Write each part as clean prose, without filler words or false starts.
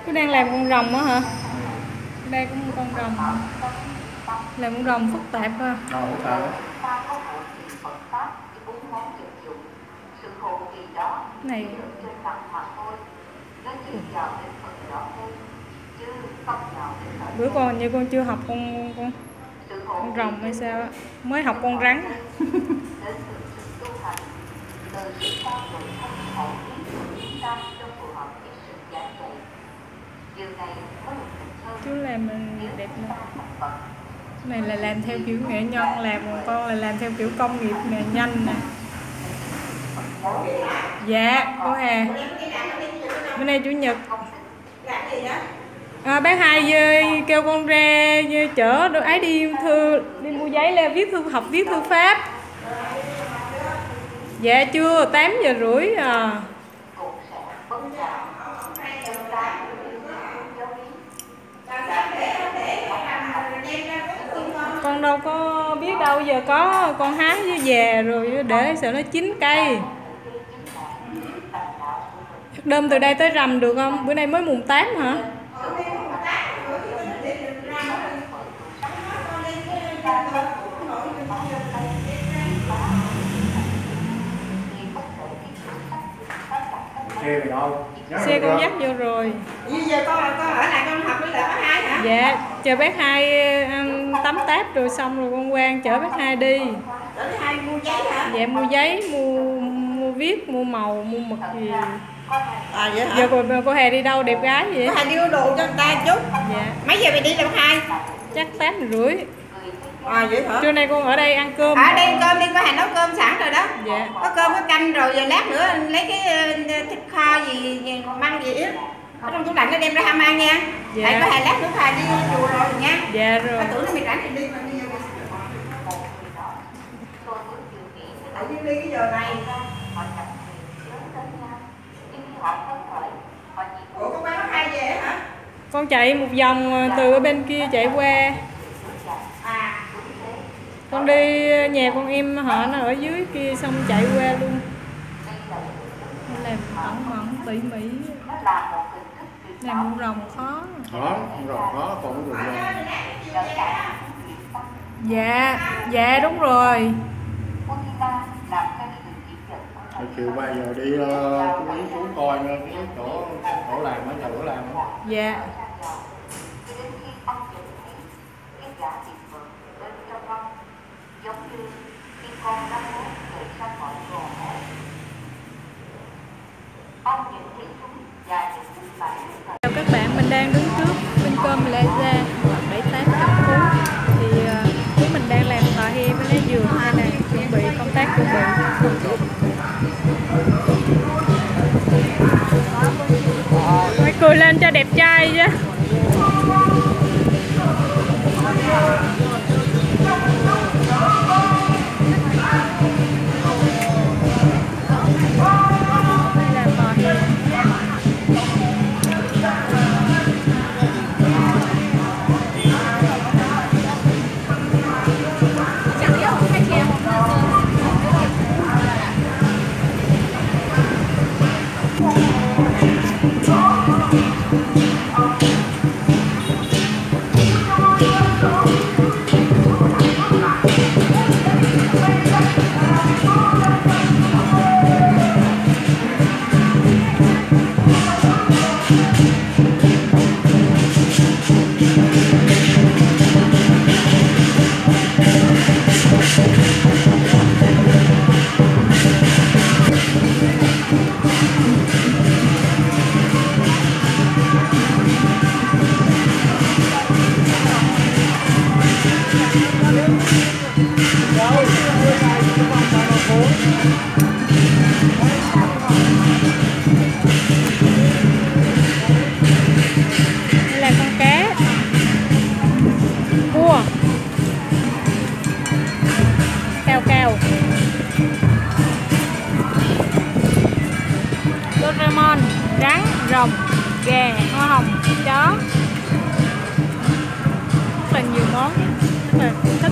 Cứ đang làm con rồng á hả? Đây cũng con rồng. Làm con rồng phức tạp ha. Này. Bữa con như con chưa học con rồng hay sao á, mới học con rắn. Chú làm đẹp lắm. Này là làm theo kiểu nghệ nhân làm, còn con là làm theo kiểu công nghiệp nè, nhanh nè. Dạ cô Hà, bữa nay chủ nhật. Bác Hai kêu con ra chở đồ ấy đi mua giấy lên viết thư pháp. Dạ chưa, 8:30 à. Con đâu có biết đâu, giờ có con hái với về rồi để sợ nó chín cây. Đơm từ đây tới rằm được không? Bữa nay mới mùng 8 hả? Xe con dắt vô rồi. Giờ con ở lại con học với bác Hai hả? Dạ, chờ bác Hai tắm táp rồi xong rồi con Quang chở bác Hai đi. Chở bác Hai mua giấy hả? Dạ mua giấy, mua viết, mua màu, mua mực gì. À vậy hả? Giờ cô Hà đi đâu đẹp gái vậy? Cô Hà đi mua đồ cho người ta chút. Dạ. Mấy giờ mày đi đâu bác Hai? Chắc 8:30. À vậy hả? Trưa nay con ở đây ăn cơm. À đây ăn cơm đi, cô Hà nấu cơm sẵn rồi đó. Dạ. Có cơm có canh rồi, giờ lát nữa lấy cái thịt kho gì măng gì á ở trong tủ lạnh nó đem ra ham ăn nha. Dạ. Tại có Hà lát nữa Hà đi chùa rồi nha. Dạ rồi. Tưởng nó mày rảnh thì đi mà đi giờ. Tại vì đi cái giờ này. Ủa con bác Hai về hả? Con chạy một vòng từ ở bên kia chạy qua. Con đi nhà con em họ nó ở dưới kia xong chạy qua luôn. Làm cẩn thận tỉ mỉ. Làm con rồng khó. Con rồng khó, còn cái rồng Dạ đúng rồi. chiều 3 giờ đi xuống coi cái chỗ làm ở nhà cửa làm. Dạ. Chào các bạn, mình đang đứng trước bên cơm Plaza 7-8 Phú. Thì chúng mình đang làm tòa he với lá dừa hay là chuẩn bị công tác chuẩn bị. Phải cười lên cho đẹp trai chứ. Đây là con cá cua cao Doraemon, rắn, rồng, gà, hoa hồng, chó, rất là nhiều món, rất là thích.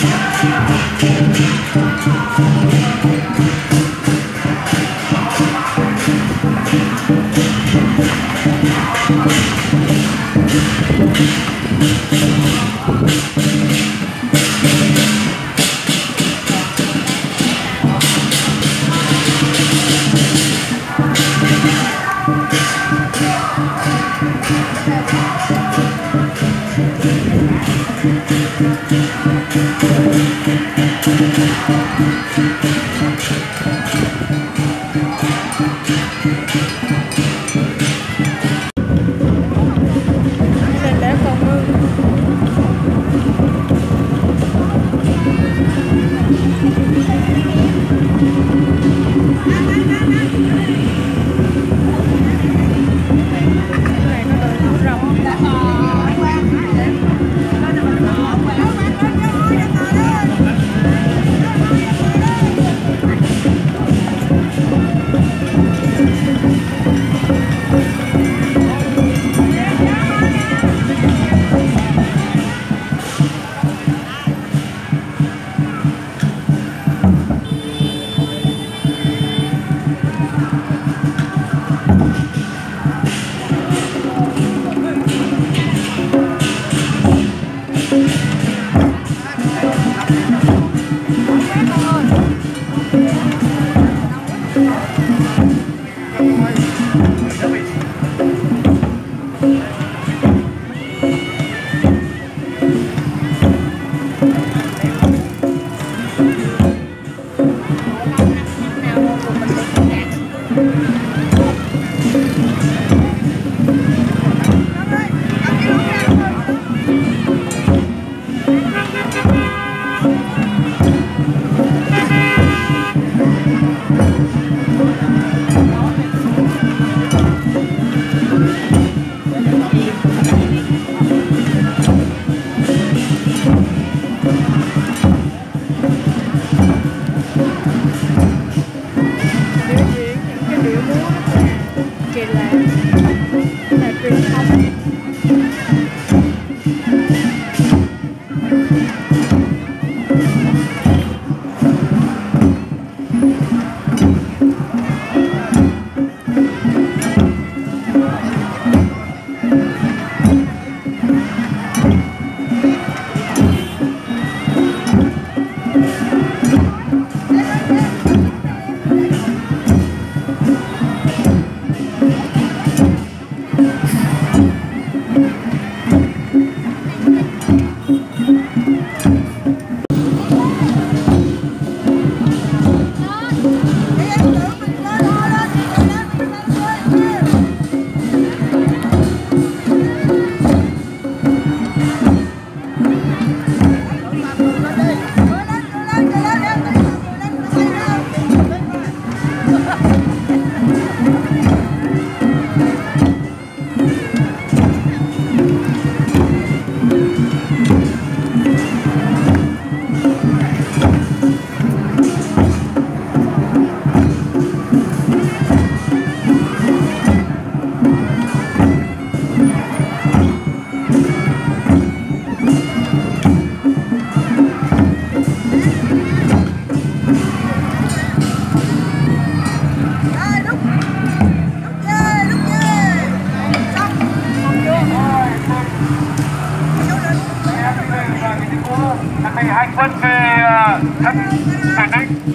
hành quân về thân Hải Ninh.